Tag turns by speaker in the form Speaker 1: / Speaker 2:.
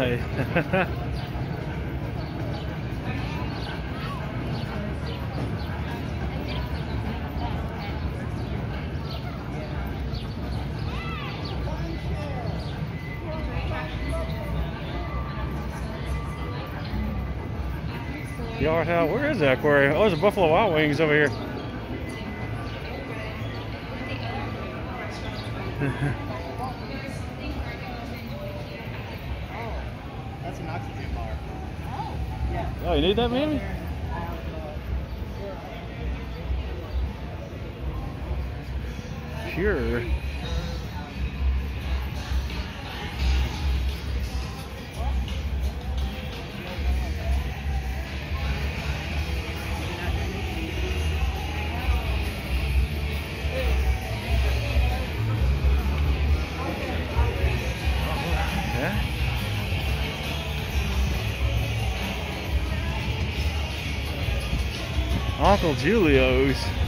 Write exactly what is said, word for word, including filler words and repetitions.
Speaker 1: way. Yard House. Where is that aquarium? Oh, there's a Buffalo Wild Wings over here.
Speaker 2: That's an oxygen bar. Oh, yeah.
Speaker 1: Oh, you need that, maybe? Sure. Uncle Julio's.